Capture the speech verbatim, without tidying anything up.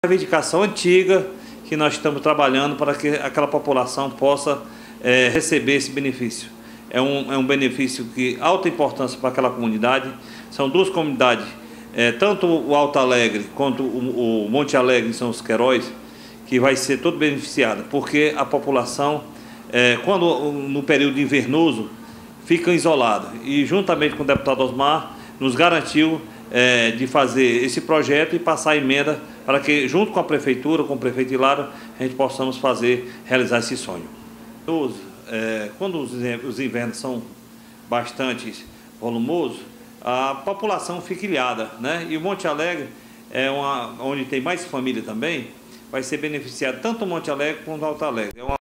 reivindicação antiga que nós estamos trabalhando para que aquela população possa é, receber esse benefício. É um, é um benefício de alta importância para aquela comunidade. São duas comunidades, é, tanto o Alto Alegre quanto o, o Monte Alegre, em São os Queiroz, que vai ser todo beneficiada, porque a população, é, quando no período invernoso, fica isolada. E juntamente com o deputado Osmar, nos garantiu é, de fazer esse projeto e passar a emenda para que, junto com a Prefeitura, com o prefeito Hilário, a gente possamos fazer, realizar esse sonho. Os, é, quando os, os invernos são bastante volumosos, a população fica ilhada, né? E o Monte Alegre, é uma, onde tem mais família também, vai ser beneficiado tanto o Monte Alegre quanto o Alto Alegre. É uma